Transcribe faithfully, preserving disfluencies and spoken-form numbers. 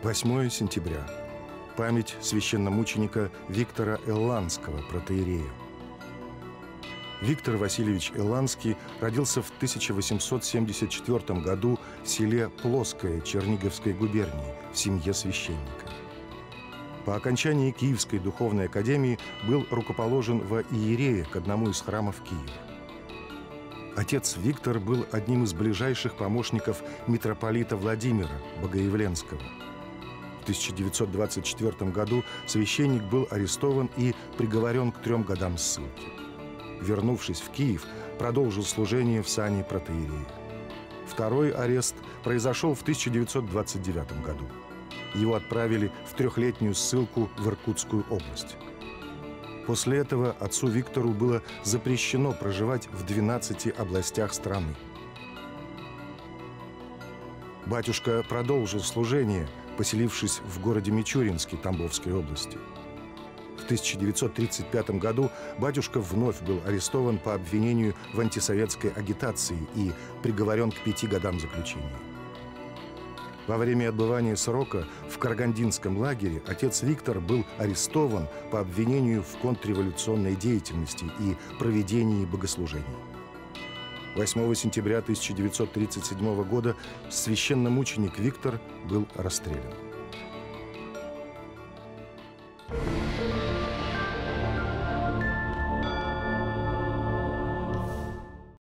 восьмое сентября. Память священномученика Виктора Элландского, протоиерея. Виктор Васильевич Элландский родился в тысяча восемьсот семьдесят четвёртом году в селе Плоское Черниговской губернии в семье священника. По окончании Киевской духовной академии был рукоположен во иерея к одному из храмов Киева. Отец Виктор был одним из ближайших помощников митрополита Владимира Богоявленского. В тысяча девятьсот двадцать четвёртом году священник был арестован и приговорен к трем годам ссылки. Вернувшись в Киев, продолжил служение в сане протоиерея. Второй арест произошел в тысяча девятьсот двадцать девятом году. Его отправили в трехлетнюю ссылку в Иркутскую область. После этого отцу Виктору было запрещено проживать в двенадцати областях страны. Батюшка продолжил служение, поселившись в городе Мичуринске Тамбовской области. В тысяча девятьсот тридцать пятом году батюшка вновь был арестован по обвинению в антисоветской агитации и приговорен к пяти годам заключения. Во время отбывания срока в Карагандинском лагере отец Виктор был арестован по обвинению в контрреволюционной деятельности и проведении богослужений. восьмого сентября тысяча девятьсот тридцать седьмого года священномученик Виктор был расстрелян.